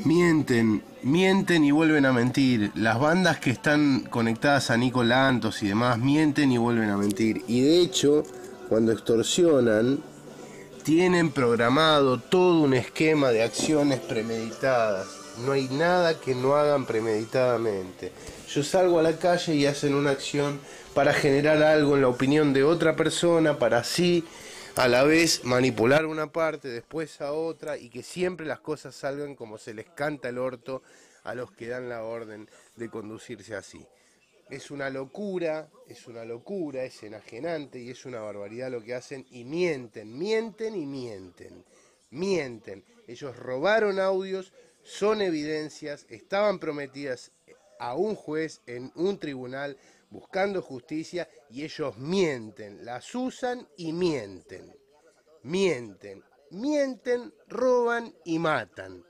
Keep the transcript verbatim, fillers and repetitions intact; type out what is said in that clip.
Mienten, mienten y vuelven a mentir. Las bandas que están conectadas a Nico Lantos y demás mienten y vuelven a mentir. Y de hecho, cuando extorsionan, tienen programado todo un esquema de acciones premeditadas. No hay nada que no hagan premeditadamente. Yo salgo a la calle y hacen una acción para generar algo en la opinión de otra persona, para así a la vez manipular una parte, después a otra, y que siempre las cosas salgan como se les canta el orto a los que dan la orden de conducirse así. Es una locura, es una locura, es enajenante y es una barbaridad lo que hacen, y mienten, mienten y mienten, mienten. Ellos robaron audios, son evidencias, estaban prometidas a un juez en un tribunal buscando justicia, y ellos mienten, las usan y mienten, mienten, mienten, roban y matan.